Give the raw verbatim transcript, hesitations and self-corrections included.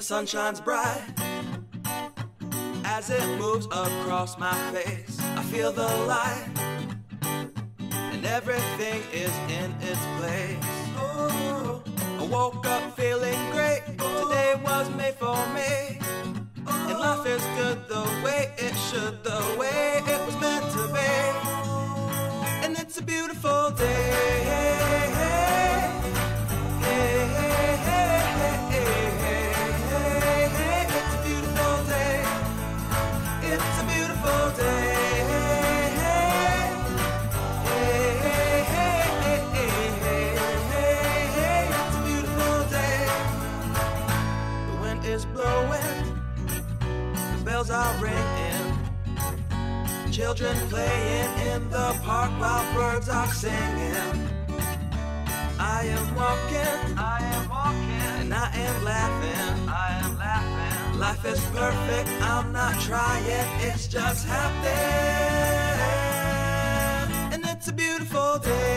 The sun shines bright as it moves across my face. I feel the light and everything is in its place. Oh, I woke up feeling great. Today was made for me, and life is good the way it should, the way it was meant to be. And it's a beautiful day. Bells are ringing, children playing in the park while birds are singing. I am walking, I am walking, and I am laughing, I am laughing. Life is perfect, I'm not trying, it's just happening. And it's a beautiful day.